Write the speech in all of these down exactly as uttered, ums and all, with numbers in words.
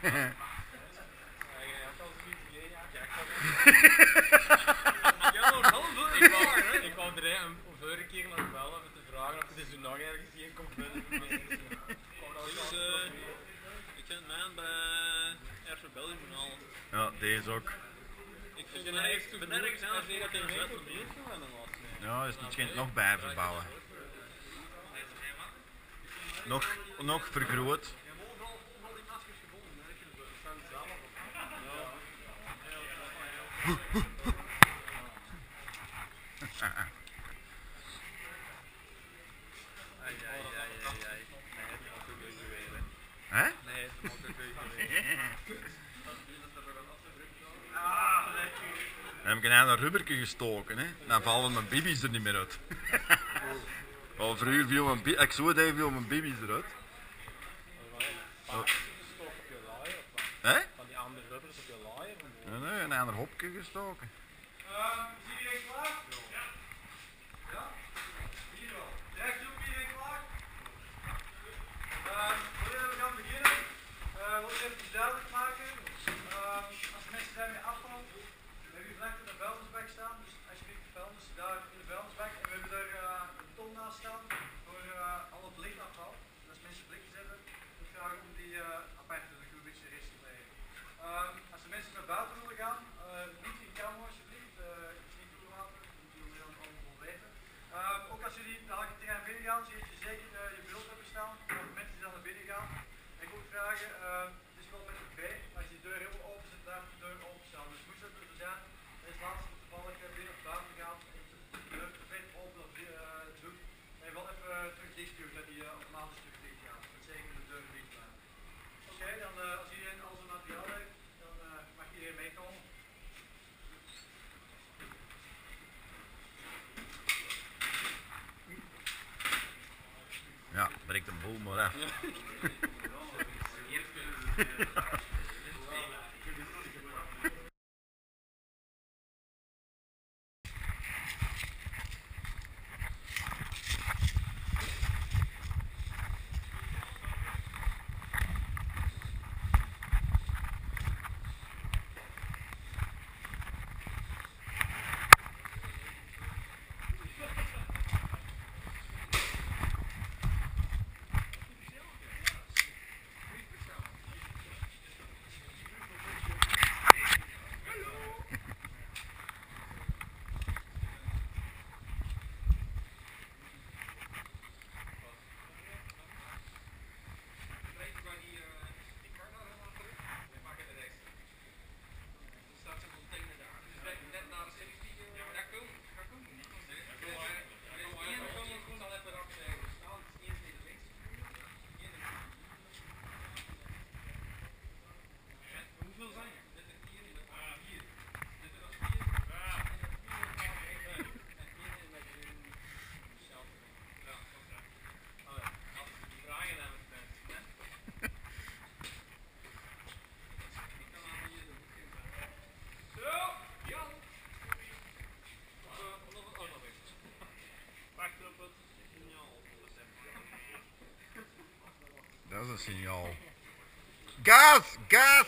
Ik wou er een vorige keer nog bellen met de vragen of je er nog ergens heen komt. Ik vind mijn bij airsoft Belgium van alles. Ja, deze ook. Ik vind het echt ben nergens anders meer dat je een zwet van meer kan dan wat. Ja, is misschien nog bij verbouwen. Nog, nog vergroot. Hè? Nee, het mag ook weer. Dan heb ik een rubbertje gestoken, hè. Dan vallen mijn baby's er niet meer uit. Al vroeger viel mijn baby, ik zo deed viel mijn baby's eruit. Oh. Hè? Van die andere rubbers op je laaier? Ja, nee, een ander hopje gestoken. Uh, is iedereen klaar? Ja. Ja? Hier wel. Rechtop, iedereen klaar? Uh, voordat we gaan beginnen, uh, wil ik even duidelijk maken. Uh, als de mensen daarmee afvallen, we hebben hier vlak in de vuilnisbak staan, dus alsjeblieft de vuilnis daar in de vuilnisbak. En we hebben er uh, een ton naast staan voor uh, al het lichtafval. Dus als mensen blikjes hebben, dan vragen om die uh, apart te doen, een beetje recycleren. Uh, als de mensen naar buiten willen gaan, uh, niet in kamer alsjeblieft, uh, het is niet toelaten, dat moeten jullie dan allemaal weten. Uh, ook als jullie dadelijk het terrein binnen gaan, zie je zeker uh, je beeld hebben staan, voor de mensen die dan naar binnen gaan. En ik wil ook vragen, uh, het is wel met een B, als die deur helemaal open zit, blijft de deur open staan. Dus moest dat er zijn, en het laatste toevallig uh, weer naar buiten gaat en je de deur perfect open of uh, doet, en je wel even uh, terug dicht duwt, dat die uh, automatisch terug dicht gaat. Dat zeker de deur dicht blijft. Oké, okay, dan uh, als iedereen al zijn materiaal heeft, dan uh, mag iedereen meekomen. Ja, breekt de boel maar af. Dat is een signaal. Gas! Gas!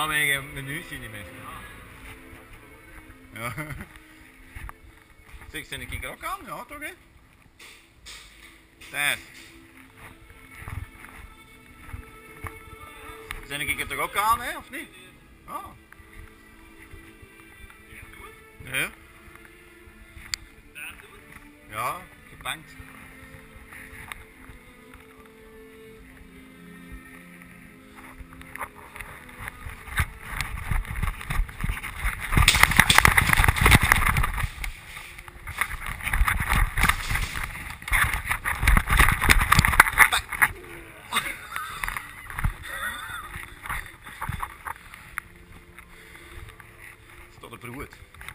Ja, mijn munitie niet meer. Ja. Zeg, zijn de kikker ook aan? Ja, toch hè? Tijd. Zijn de kikker toch ook aan, hè, of niet? Ah. Nee. Ja, gepankt. Tot de brood.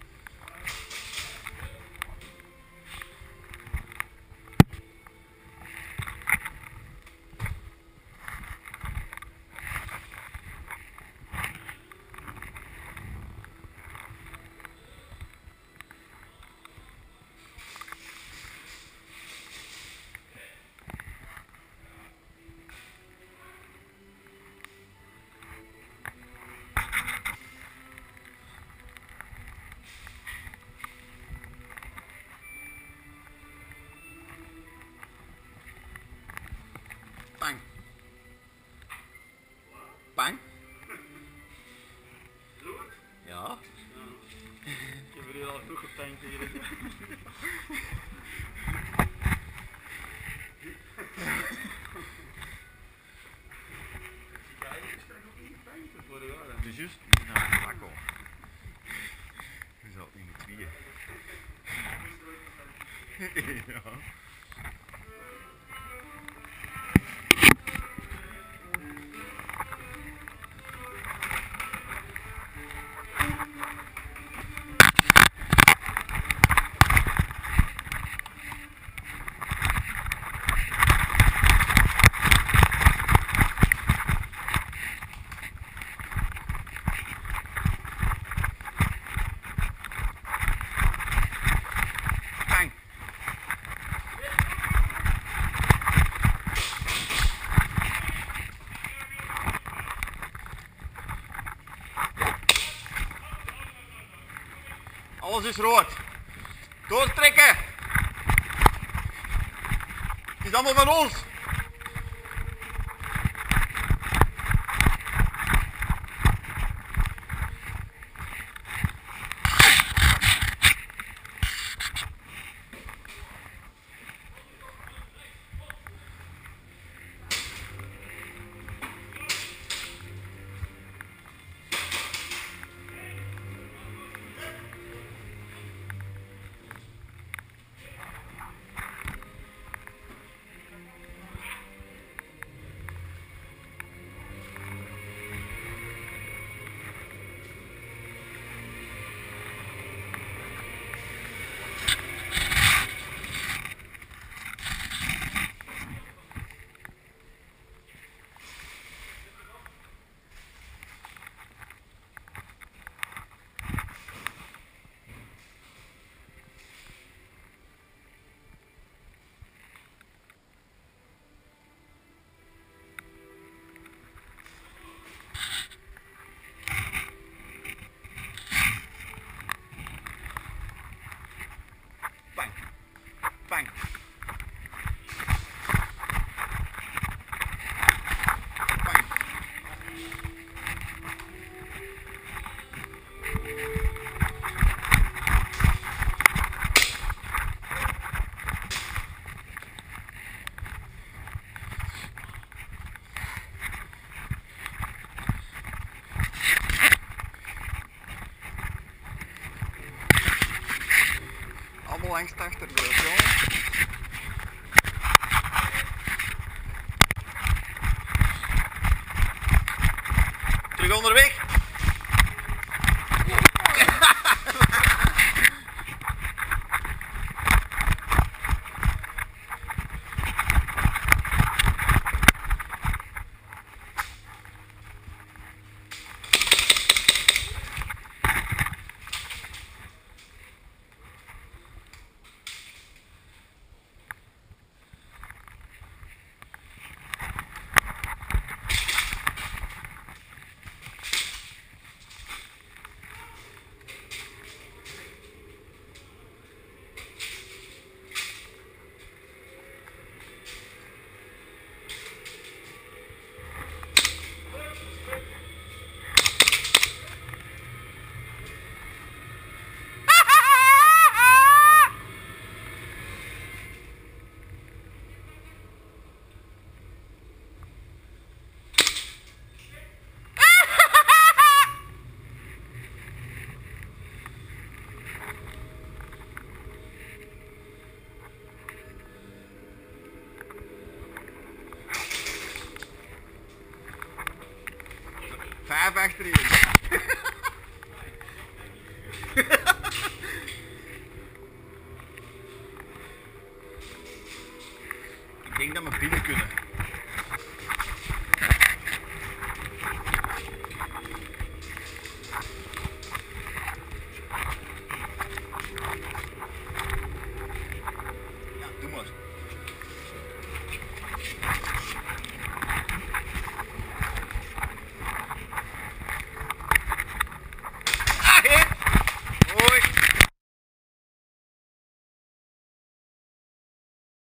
Bang. Bang. Ja. Ik heb er hier al goed getankt hier. Dus juist, die zijn aan de bak al. Die zat in de tweeën. Ja. Bang. Alles is rood. Doortrekken. Het is allemaal van ons. Bang. Bang. Bang. Allemaal langs de achterbeeld, jongen. Terug onderweg. Blijf achterin. Ik denk dat we binnen kunnen.